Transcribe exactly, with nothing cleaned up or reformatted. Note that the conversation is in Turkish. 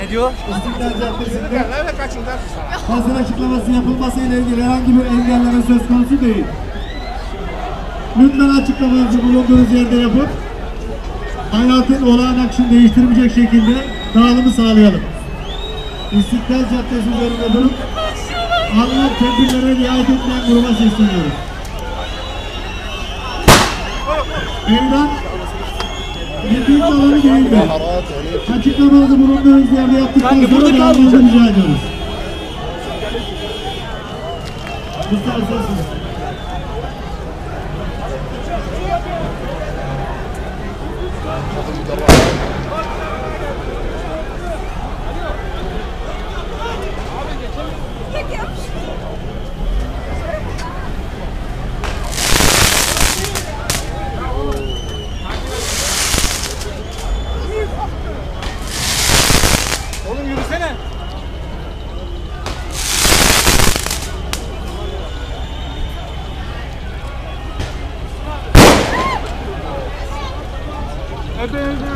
Ne diyor? İstiklal Caddesi'nde basın açıklaması yapılması ile ilgili herhangi bir engelleme söz konusu değil. Lütfen açıklamanızı bulunduğunuz yerde yapıp hayatın olağan akışını değiştirmeyecek şekilde dağılımı sağlayalım. İstiklal Caddesi üzerinde durup alınan tedbirlere riayet etmeyen gruba sesleniyoruz. Evden yeterince alanı değildi. Açıklamanızı bulunduğunuz yerde yaptıktan sonra dağılmanızı rica ediyoruz. Mustafa Sözsün. Oğlum yürüsene. Ebe ebe.